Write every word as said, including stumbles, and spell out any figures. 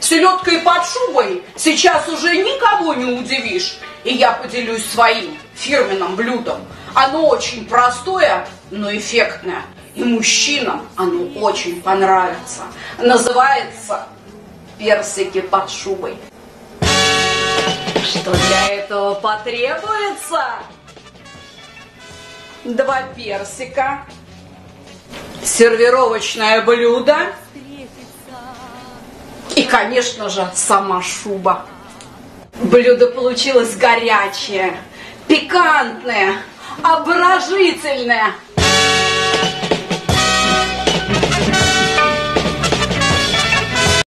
селедкой под шубой сейчас уже никого не удивишь. И я поделюсь своим фирменным блюдом. Оно очень простое, но эффектное. И мужчинам оно очень понравится. Называется персики под шубой. Что для этого потребуется? Два персика, сервировочное блюдо и, конечно же, сама шуба. Блюдо получилось горячее, пикантное, обворожительное.